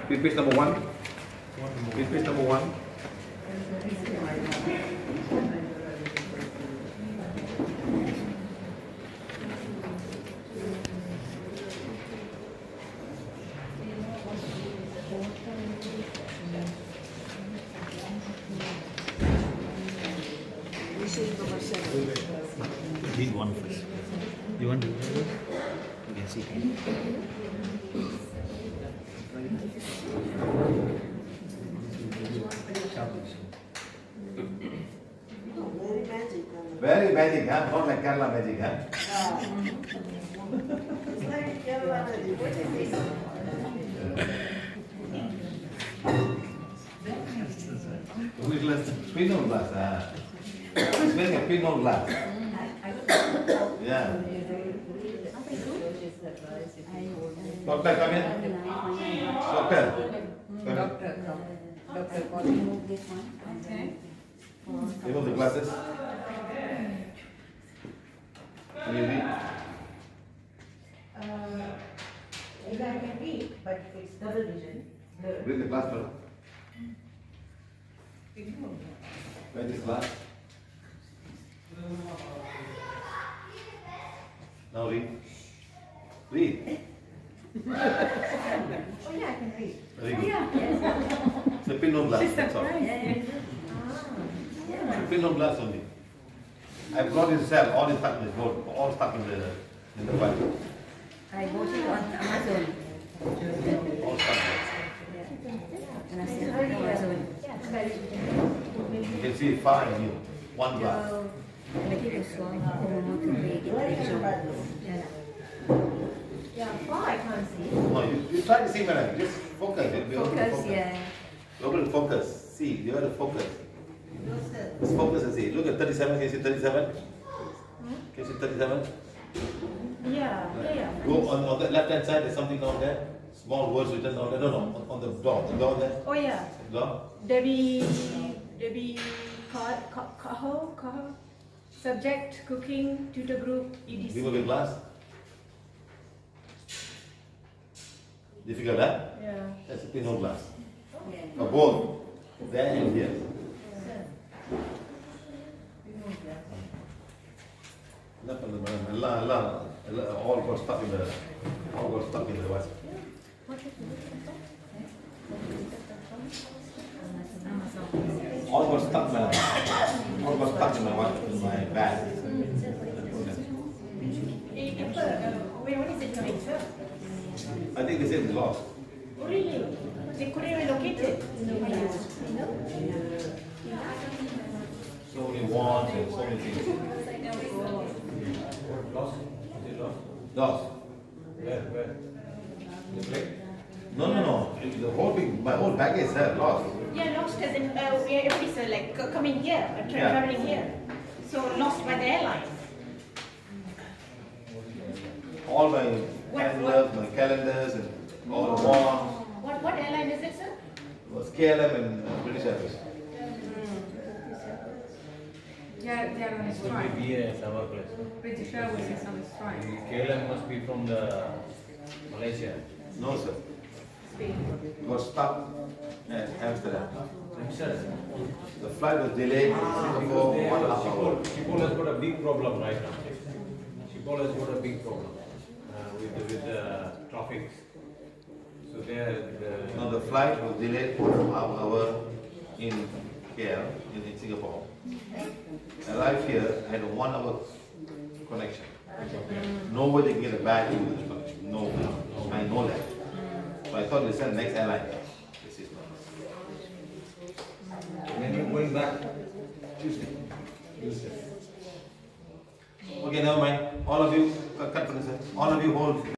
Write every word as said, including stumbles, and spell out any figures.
Read page number one. Read page number one. Read one first. You want to read it? You can see. Very magic, huh? Not like Kerala magic, huh? It's like Kerala magic. What is this? Which glass? Pinot glass, ah. It's very a Pinot glass. Yeah. Doctor, come in. Doctor. Come in. Doctor, come. Doctor, come. Okay. Remove the glasses. Can you read? Uh, I can read, but it's double vision. Blur. Read the glass first. Where is this glass? Now read. Read. Oh yeah, I can read. Very good. Yeah. It's a Pinot glass. She's That's all. surprised. It's a Pinot glass only. I brought his cell, all is stuck in his boat, all stuck in the in the pipe. I bought it on Amazon. All stuck there. And I said, Amazon. You can see it far and near. One glass. So, lagi ko suang ako mo tubig picture. Yeah, far I can't see. No, you, you try to see, madam. Just focus. You'll be able to Focus, focus. yeah. You're able to focus. See, you have to focus. No, sir. Just focus and see. Look at thirty-seven. Can you see thirty-seven? Can you see thirty-seven? Yeah, yeah, yeah. Go on, on the left hand side, there's something down there. Small words written down there. No, no, on, on the door. The door there. Oh yeah. Door. Debbie, Debbie, Ka- Ka- Kaho, Kaho. Subject, cooking, tutor group, E D C. Remove your glass. Difficult, huh? Yeah. That's a Pinot glass. Yeah. A bowl. There and here. Enough of the madam. Allah, Allah, Allah, all got stuck in the, all got stuck in the what? All got stuck, madam. All got stuck in my what? In my bag. Wait, what is it coming, sir? I think they said it's lost. Oh, really? They couldn't relocate it. So many wands and so many things. Lost? Is it lost? Lost. Where? Where? The break? No, no, no. The whole big, my whole baggage is there, lost. Yeah, lost as in, uh, everybody's uh, like c- coming here, uh, tra- Yeah. traveling here. So lost by the airline. All my What- calendars, my calendars and all the wands. What what airline is it, sir? Was K L M and uh, British Airways. Yeah, they're on a It could strike. be B A at our place. British Airways is on a strike. K L M must be from the Malaysia. No, sir. Got stuck at Amsterdam. Amsterdam. The flight was delayed in Singapore Because they one and a have, half hours. Schiphol, Schiphol has got a big problem right now. Schiphol has got a big problem uh, with the, with the traffic. So they are the, Now the flight was delayed one and a half hour in K L, in, in Singapore. Arrived here, I had a one hour connection. Nobody can get a bag into this connection. No, I know that. So I thought they sent the next airline. This is not. when you're going back Tuesday. Tuesday. Okay, never mind. All of you, cut cut for this, sir. All of you hold